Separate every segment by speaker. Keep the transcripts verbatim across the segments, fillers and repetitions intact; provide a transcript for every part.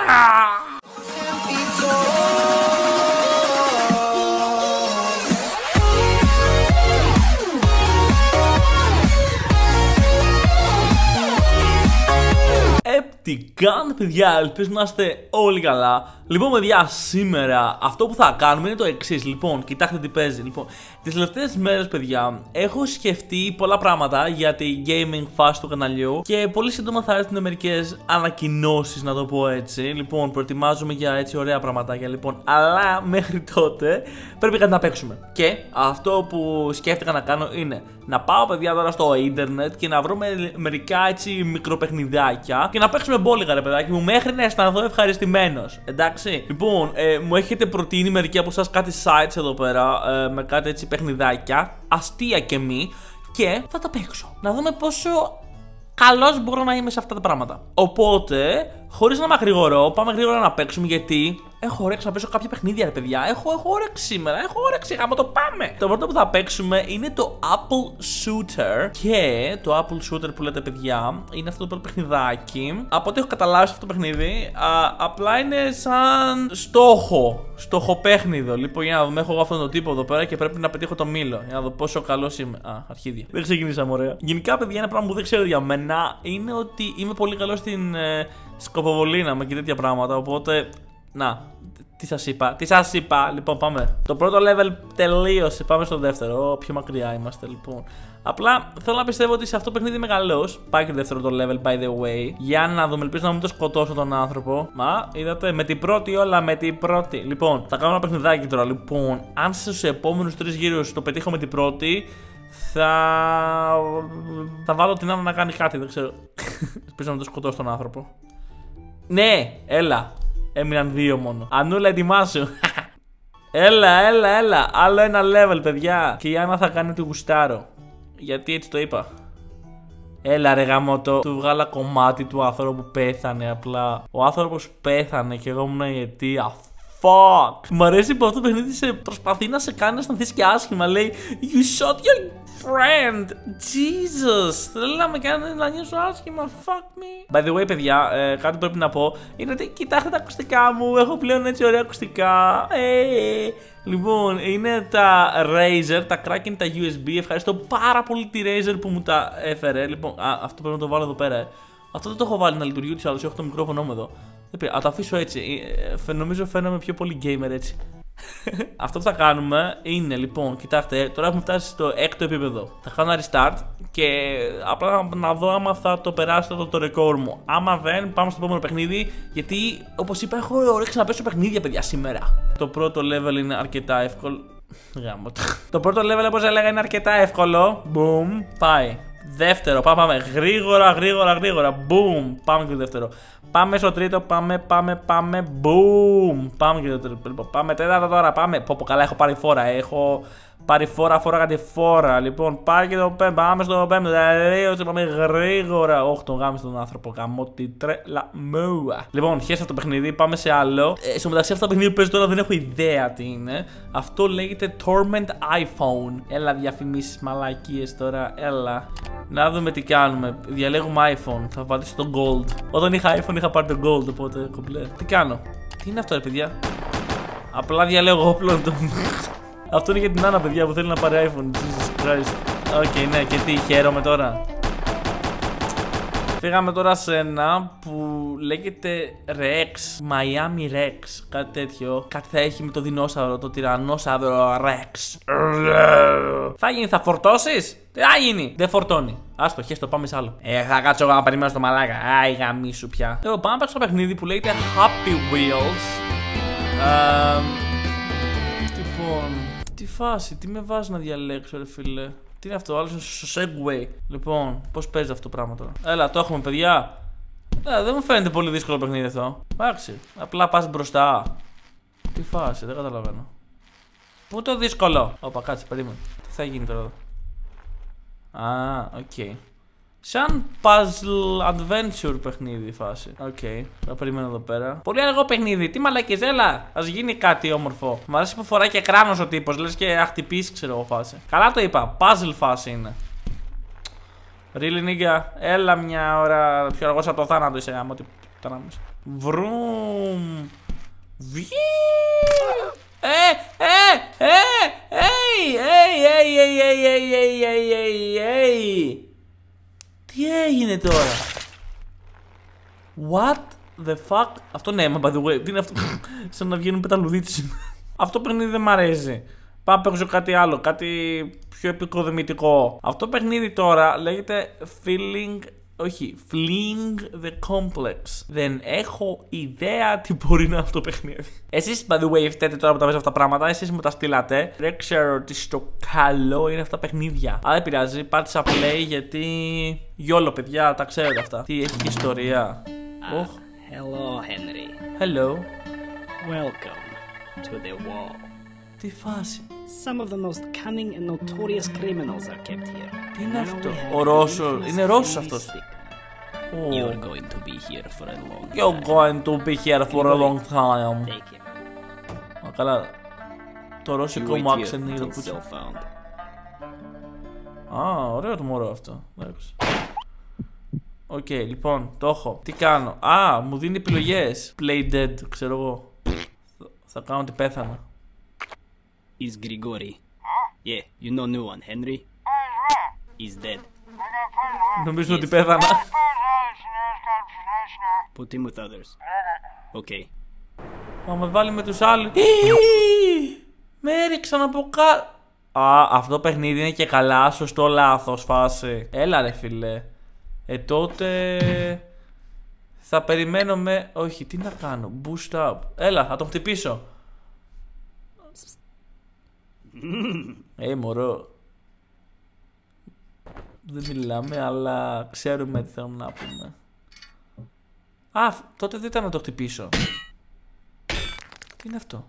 Speaker 1: Τι κάνετε, παιδιά, ελπίζω να είστε όλοι καλά. Λοιπόν, παιδιά, σήμερα αυτό που θα κάνουμε είναι το εξής. Λοιπόν, κοιτάξτε τι παίζει. Λοιπόν, τις τελευταίες μέρες, παιδιά, έχω σκεφτεί πολλά πράγματα για τη gaming φάση του καναλιού και πολύ σύντομα θα έρθουν μερικές ανακοινώσεις, να το πω έτσι. Λοιπόν, προετοιμάζουμε για έτσι ωραία πραγματάκια. Λοιπόν, αλλά μέχρι τότε πρέπει κάτι να παίξουμε. Και αυτό που σκέφτηκα να κάνω είναι να πάω, παιδιά, τώρα στο ίντερνετ και να βρω με, μερικά έτσι μικροπαιχνιδάκια και να παίξουμε μπόλιγα, ρε παιδάκι μου, μέχρι να αισθανθώ ευχαριστημένος. Εντάξει. Λοιπόν, ε, μου έχετε προτείνει μερικοί από εσάς κάτι sites εδώ πέρα ε, με κάτι έτσι παιχνιδάκια, αστεία και μη, και θα τα παίξω. Να δούμε πόσο καλός μπορώ να είμαι σε αυτά τα πράγματα. Οπότε, χωρίς να μακρηγορώ, πάμε γρήγορα να παίξουμε, γιατί έχω όρεξη να παίζω κάποια παιχνίδια, ρε παιδιά. Έχω, έχω όρεξη σήμερα, έχω όρεξη, γάμο το πάμε. Το πρώτο που θα παίξουμε είναι το Apple Shooter. Και το Apple Shooter που λέτε, παιδιά, είναι αυτό το πρώτο παιχνιδάκι. Από ό,τι έχω καταλάβει σε αυτό το παιχνίδι, α, απλά είναι σαν στόχο. Στοχοπέχνιδο. Λοιπόν, για να δούμε, έχω αυτόν τον τύπο εδώ πέρα και πρέπει να πετύχω το μήλο. Για να δω πόσο καλός είμαι. Α, αρχίδια. Δεν ξεκινήσαμε ωραία. Γενικά, παιδιά, ένα πράγμα που δεν ξέρω για μένα είναι ότι είμαι πολύ καλός στην ε, σκοποβολίνα και τέτοια πράγματα. Οπότε, να, τι σας είπα, τι σας είπα. Λοιπόν, πάμε. Το πρώτο level τελείωσε. Πάμε στο δεύτερο. Πιο μακριά είμαστε, λοιπόν. Απλά θέλω να πιστεύω ότι σε αυτό το παιχνίδι είμαι καλός. Πάει και το δεύτερο το level, by the way. Για να δούμε, ελπίζω να μην το σκοτώσω τον άνθρωπο. Μα, είδατε, με την πρώτη όλα, με την πρώτη. Λοιπόν, θα κάνω ένα παιχνιδάκι τώρα. Λοιπόν, αν στους επόμενους τρεις γύρους το πετύχω με την πρώτη, θα. Θα βάλω την Άννα να κάνει κάτι, δεν ξέρω. Ελπίζω να μην το σκοτώσω τον άνθρωπο. Ναι, έλα. Έμειναν δύο μόνο. Ανούλα, ετοιμάσου. Έλα, έλα, έλα. Άλλο ένα level, παιδιά. Και η Άννα θα κάνει ότι γουστάρω. Γιατί έτσι το είπα. Έλα, ρε γαμώτο. Του βγάλα κομμάτι του άνθρωπου που πέθανε απλά. Ο άνθρωπος πέθανε και εγώ ήμουν η αιτία. Fuck. Μ' αρέσει που αυτό το παιχνίδι σε προσπαθεί να σε κάνει να αισθανθείς και άσχημα. Λέει, you shot your friend. Jesus. Θέλει να με κάνει να νιώσω άσχημα. Fuck me. By the way, παιδιά, ε, κάτι που πρέπει να πω είναι ότι κοιτάξτε τα ακουστικά μου. Έχω πλέον έτσι ωραία ακουστικά. Hey. Λοιπόν, είναι τα Razer, τα Kraken, τα γιου ες μπι. Ευχαριστώ πάρα πολύ τη Razer που μου τα έφερε. Λοιπόν, α, αυτό πρέπει να το βάλω εδώ πέρα. Ε. Αυτό δεν το έχω βάλει να λειτουργεί ούτως ή άλλως. Έχω το μικρόφωνο μου εδώ. Α, το αφήσω έτσι. Ε, νομίζω φαίνομαι πιο πολύ gamer έτσι. Αυτό που θα κάνουμε είναι, λοιπόν, κοιτάξτε, τώρα έχουμε φτάσει στο έκτο επίπεδο. Θα κάνω ένα restart και απλά να δω άμα θα το περάσω το, το record μου. Άμα δεν, πάμε στο επόμενο παιχνίδι. Γιατί, όπως είπα, έχω όρεξη να παίζω παιχνίδια, παιδιά, σήμερα. Το πρώτο level είναι αρκετά εύκολο. Γάμο το. Το πρώτο level, όπως έλεγα, είναι αρκετά εύκολο. Boom, πάει. Δεύτερο, πάμε, πάμε. Γρήγορα, γρήγορα, γρήγορα. Boom, πάμε και το δεύτερο. Πάμε στο τρίτο, πάμε, πάμε, πάμε. Boom, πάμε και το τρίτο. Πάμε τέταρτο τώρα, πάμε. Πω, πω, καλά, έχω πάρει φόρα. Έχω πάρει φόρα, φόρα, κάτι φόρα. Λοιπόν, πάει και το πέμπτο. Πάμε στο πέμπτο. Τελείωσε, πάμε γρήγορα. Όχι, τον γάμισε τον άνθρωπο. Καμώ τη τρέλα μου. Λοιπόν, χέστε αυτό το παιχνίδι, πάμε σε άλλο. Ε, στο μεταξύ, αυτό το παιχνίδι που παίζει τώρα δεν έχω ιδέα τι είναι. Αυτό λέγεται Torment iPhone. Έλα, διαφημίσεις μαλακίες τώρα, έλα. Να δούμε τι κάνουμε. Διαλέγουμε iPhone. Θα πατήσω το Gold. Όταν είχα iPhone είχα πάρει το Gold, οπότε κομπλέ. Τι κάνω. Τι είναι αυτό, ρε παιδιά. Απλά διαλέγω όπλο. Αυτό είναι για την Άννα, παιδιά, που θέλει να πάρει iPhone. Jesus Christ. Οκ, okay, ναι, και τι, χαίρομαι τώρα. Φύγαμε τώρα σε ένα που λέγεται Rex, Miami Rex, κάτι τέτοιο. Κάτι θα έχει με το δεινόσαυρο, το τυραννόσαυρο Rex. Θα γίνει, θα φορτώσεις? Τι θα γίνει? Δεν φορτώνει. Άστο, χέστο, πάμε σε άλλο. Ε, θα κάτσω εγώ να περιμένω στο μαλάκα. Άι, γαμίσου πια. Εγώ πάμε να παίξω ένα παιχνίδι που λέγεται Happy Wheels. Uh, λοιπόν, τι φάση, τι με βάζει να διαλέξω, ρε φίλε. Τι είναι αυτό, άλλο είναι στο Segway. Λοιπόν, πώς παίζει αυτό το πράγμα τώρα. Έλα, το έχουμε, παιδιά. Ε, δεν μου φαίνεται πολύ δύσκολο παιχνίδι αυτό. Εντάξει, απλά πας μπροστά. Τι φάση, δεν καταλαβαίνω. Πού το δύσκολο? Όπα, κάτσε, περίμενε. Τι θα γίνει τώρα εδώ? Α, οκ. Okay. Σαν puzzle adventure παιχνίδι φάση. Οκ, okay. Θα περιμένω εδώ πέρα. Πολύ αργό παιχνίδι, τι μαλακές, έλα. Ας γίνει κάτι όμορφο. Μ' αρέσει που φοράει και κράνος ο τύπος. Λες και να χτυπήσει, ξέρω εγώ φάση. Καλά το είπα, puzzle φάση είναι. Really nigga, έλα μια ώρα πιο αργός από το θάνατο είσαι γάμο. Βρου. Ε, ε, ε, ε, ε, ε, ε, ε, ε, τι έγινε τώρα? What the fuck? Αυτό ναι, by the way, τι είναι αυτό? Σαν να βγαίνουν πεταλουδίτσες. Αυτό παιχνίδι δεν μ' αρέσει. Πάω παίξω κάτι άλλο, κάτι πιο επικοδομητικό. Αυτό το παιχνίδι τώρα λέγεται Feeling, όχι, Fleeing the Complex. Δεν έχω ιδέα τι μπορεί να είναι αυτό το παιχνίδι. Εσείς, by the way, φταίτε τώρα που τα βάζω αυτά τα πράγματα. Εσείς μου τα στείλατε. Δεν ξέρω τι στο καλό είναι αυτά τα παιχνίδια. Αλλά δεν πειράζει, πάτησα play γιατί. Γιόλο, παιδιά, τα ξέρετε αυτά. Τι έχει και ιστορία.
Speaker 2: Ah,
Speaker 1: oh.
Speaker 2: Hello, Henry.
Speaker 1: Hello.
Speaker 2: Welcome to the wall.
Speaker 1: Τι φάση?
Speaker 2: Some of the most cunning and notorious criminals are kept here.
Speaker 1: Τι είναι
Speaker 2: Now
Speaker 1: αυτό?
Speaker 2: we have
Speaker 1: Ο
Speaker 2: the
Speaker 1: Ρώσος.
Speaker 2: infamous
Speaker 1: Είναι Ρώσος
Speaker 2: Henry
Speaker 1: αυτός.
Speaker 2: Stickman. You're going to be here for a long time.
Speaker 1: You're going to be here for a long time.
Speaker 2: Take him.
Speaker 1: Α, καλά. Το
Speaker 2: You
Speaker 1: ρώσικο
Speaker 2: wait
Speaker 1: μου
Speaker 2: here
Speaker 1: άξεν είναι το
Speaker 2: until
Speaker 1: πούτσο.
Speaker 2: still found.
Speaker 1: Α, ωραίο το μωρό αυτό. Εντάξει. Οκ, okay, λοιπόν, το έχω. Τι κάνω? Α, μου δίνει επιλογές. Play dead, ξέρω εγώ. Θα κάνω ότι πέθανα.
Speaker 2: Is Grigori. Yeah, you know new one, Henry. He's dead.
Speaker 1: Νομίζω ότι πέθανα.
Speaker 2: Put him with others. Okay.
Speaker 1: Θα με βάλει με τους άλλους. Με έριξαν από κάτω. Α, αυτό το παιχνίδι είναι και καλά σωστό λάθος φάση. Έλα ρε φίλε. Ε τότε θα περιμένω με... Όχι, τι να κάνω? Boost up. Έλα, θα τον χτυπήσω. Ε, μωρό. Δεν μιλάμε, αλλά ξέρουμε τι θέλουμε να πούμε. Α, τότε δεν ήταν να το χτυπήσω. Τι είναι αυτό?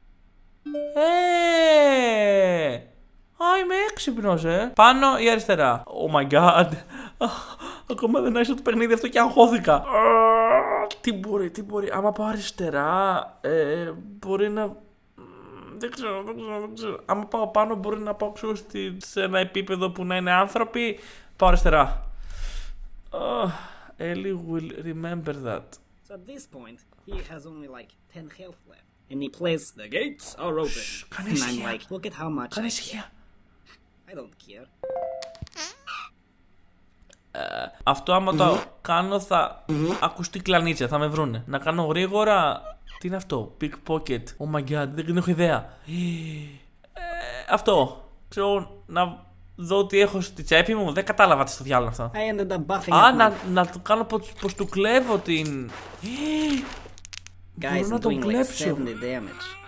Speaker 1: Ε, α, είμαι έξυπνος, ε. Πάνω ή αριστερά? Oh my god. Ακόμα δεν άρχισε το παιχνίδι αυτό και αγχώθηκα. Τι μπορεί, τι μπορεί? Άμα πάω αριστερά, ε, μπορεί να... Δεν ξέρω, δεν ξέρω, δεν ξέρω. Άμα πάω πάνω, μπορεί να πάω ξέρω, σε ένα επίπεδο που να είναι άνθρωποι. Πάω αριστερά. Oh, Ellie will remember that.
Speaker 2: So at this point, he has only like ten health left. And he plays, the gates are open.
Speaker 1: Κάνε
Speaker 2: And I'm
Speaker 1: ησυχία.
Speaker 2: like, look at how much
Speaker 1: Κάνε
Speaker 2: I
Speaker 1: ησυχία.
Speaker 2: I don't care.
Speaker 1: Αυτό άμα το κάνω θα ακουστεί κλανίτσα, θα με βρούνε. Να κάνω γρήγορα. Τι είναι αυτό? Pickpocket. Oh my god, δεν έχω ιδέα. Ε, αυτό. Ξέρω να δω τι έχω στη τσέπη μου. Δεν κατάλαβα τι στο διάλογο αυτό.
Speaker 2: I ended up buffing
Speaker 1: Α,
Speaker 2: up
Speaker 1: να,
Speaker 2: my...
Speaker 1: να το κάνω πως, πως του κλέβω την...
Speaker 2: Guys,
Speaker 1: Μπορώ να
Speaker 2: I'm
Speaker 1: τον
Speaker 2: doing like
Speaker 1: κλέψω.
Speaker 2: seventy damage.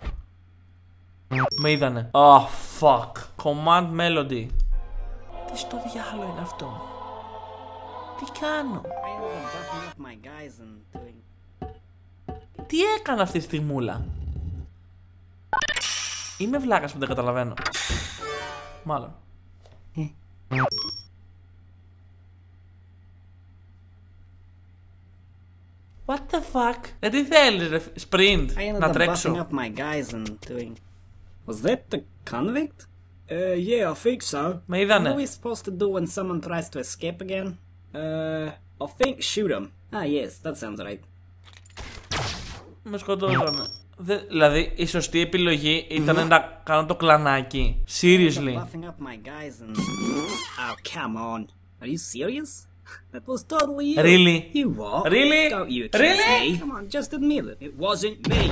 Speaker 1: Με είδανε. Oh, fuck. Command melody. Τι στο διάλογο είναι αυτό? Τι κάνω?
Speaker 2: I ended up buffing up my guys and doing...
Speaker 1: Τι έκανα αυτή τη στιγμούλα? Είμαι βλάκας που δεν καταλαβαίνω. Μάλλον. What the fuck? Ε, τι θέλεις ρε, sprint,
Speaker 2: I ended
Speaker 1: να
Speaker 2: up buffing
Speaker 1: τρέξω.
Speaker 2: up my guys and doing... Was that the convict? Uh, yeah, I think so.
Speaker 1: Με
Speaker 2: What are
Speaker 1: είδανε.
Speaker 2: we supposed to do when someone tries to escape again? Uh, I think shoot him. Ah, yes, that sounds right.
Speaker 1: Με σκοτώσανε. Δε, δηλαδή η σωστή επιλογή ήταν να κάνω το κλανάκι. Seriously.
Speaker 2: Buffing up my guys and... Oh, come on. Are you serious? That was totally you.
Speaker 1: Really?
Speaker 2: You what?
Speaker 1: Really?
Speaker 2: Don't you accuse
Speaker 1: Really?
Speaker 2: me. Come on, just admit it. It wasn't me.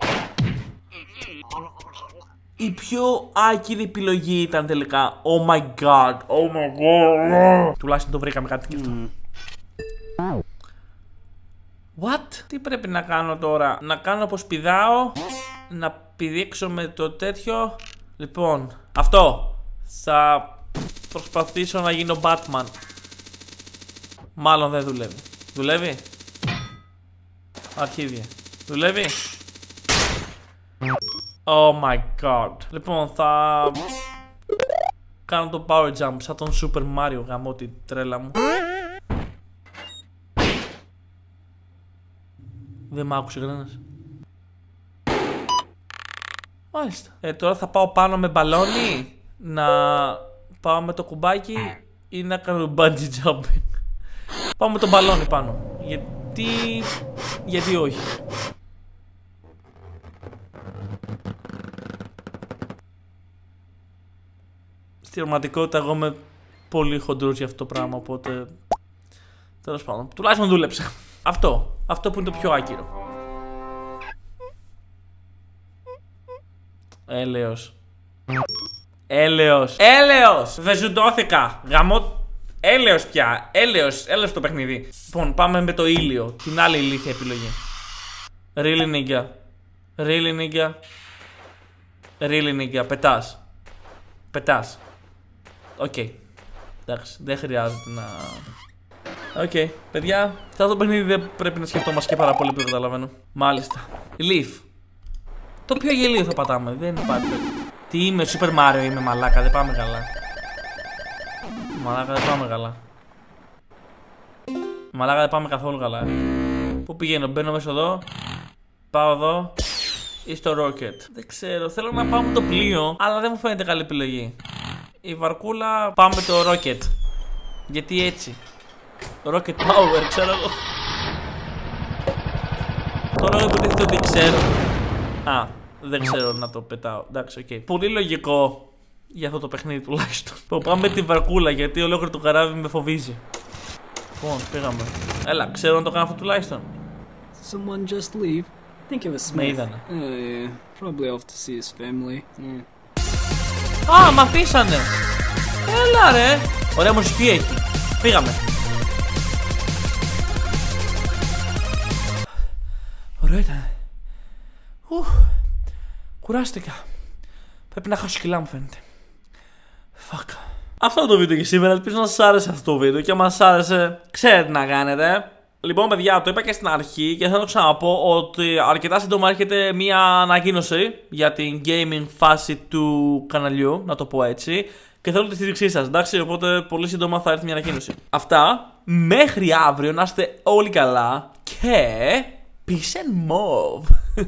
Speaker 1: Η πιο άκυρη επιλογή ήταν τελικά. Oh my god. Oh my god. Τουλάχιστον το βρήκαμε κάτι και αυτό.
Speaker 2: Mm.
Speaker 1: What? Τι πρέπει να κάνω τώρα? Να κάνω πως πηδάω. Να πηδήξω με το τέτοιο. Λοιπόν, αυτό. Θα προσπαθήσω να γίνω Batman. Μάλλον δεν δουλεύει. Δουλεύει? Αρχίδια. Δουλεύει? Oh my god. Λοιπόν, θα κάνω το power jump σαν τον Super Mario, γαμώ τη τρέλα μου. Δεν μ' άκουσε κανένας. Μάλιστα. Ε, τώρα θα πάω πάνω με μπαλόνι. Να πάω με το κουμπάκι ή να κάνω bungee jumping. Πάω με το μπαλόνι πάνω. Γιατί... Γιατί όχι. Στην πραγματικότητα, εγώ είμαι πολύ χοντρός για αυτό το πράγμα. Οπότε. Τέλος πάντων. Τουλάχιστον δούλεψε. Αυτό. Αυτό που είναι το πιο άκυρο. Έλεος. Έλεος. Έλεος. Δεν σου δόθηκα. Γαμώ. Έλεος πια. Έλεος. Έλεος το παιχνίδι. Λοιπόν, πάμε με το ήλιο. Την άλλη ηλίθια επιλογή. Really nigga. Really nigga. Really nigga. Πετάς. Πετάς. Οκ. Okay. Εντάξει. Δεν χρειάζεται να... Οκ. Okay. Παιδιά, σε αυτό το παιχνίδι δεν πρέπει να σκεφτόμαστε και πάρα πολύ που καταλαβαίνω. Μάλιστα. Leaf. Το πιο γελίο θα πατάμε. Δεν υπάρχει. Τι είμαι, Super Mario είμαι, μαλάκα. Δεν πάμε καλά. Μαλάκα, δεν πάμε καλά. Μαλάκα, δεν πάμε καθόλου καλά. Πού πηγαίνω, μπαίνω μέσα εδώ. Πάω εδώ. Ή στο Rocket. Δεν ξέρω, θέλω να πάω με το πλοίο, αλλά δεν μου φαίνεται καλή επιλογή. Η βαρκούλα, πάμε το Rocket. Γιατί έτσι. Rocket Power, ξέρω εγώ. Τώρα εγώ υποτίθεται ότι ξέρω. Α, δεν ξέρω να το πετάω. Εντάξει, οκ. Okay. Πολύ λογικό για αυτό το παιχνίδι τουλάχιστον. Πάμε με τη βαρκούλα, γιατί ολόκληρο το καράβι με φοβίζει. Λοιπόν, πήγαμε. Έλα, ξέρω να το κάνω αυτό τουλάχιστον.
Speaker 2: Someone just leave. I think it was Smith.
Speaker 1: Με είδανε.
Speaker 2: Uh, yeah. Probably off to see his family. Yeah.
Speaker 1: Α, μ' αφήσανε. Έλα ρε. Ωραία μουσική έχει. Φύγαμε. Ωραία ήταν. Ουφ. Κουράστηκα. Πρέπει να χάσω κιλά μου φαίνεται. Fuck. Αυτό είναι το βίντεο για σήμερα. Ελπίζω να σας άρεσε αυτό το βίντεο. Και αν σας άρεσε, ξέρετε τι να κάνετε. Λοιπόν, παιδιά, το είπα και στην αρχή και θέλω να ξαναπώ ότι αρκετά σύντομα έρχεται μια ανακοίνωση για την gaming φάση του καναλιού, να το πω έτσι. Και θέλω τη στήριξή σας, εντάξει, οπότε πολύ σύντομα θα έρθει μια ανακοίνωση. Αυτά, μέχρι αύριο να είστε όλοι καλά και peace and mauve.